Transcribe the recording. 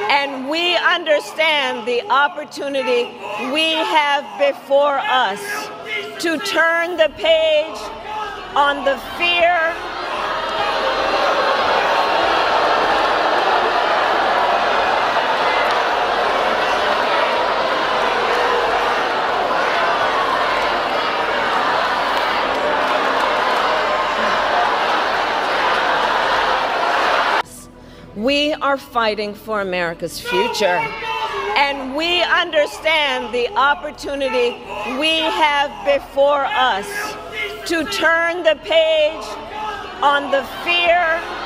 And we understand the opportunity we have before us to turn the page on the fear We are fighting for America's future, and we understand the opportunity we have before us to turn the page on the fear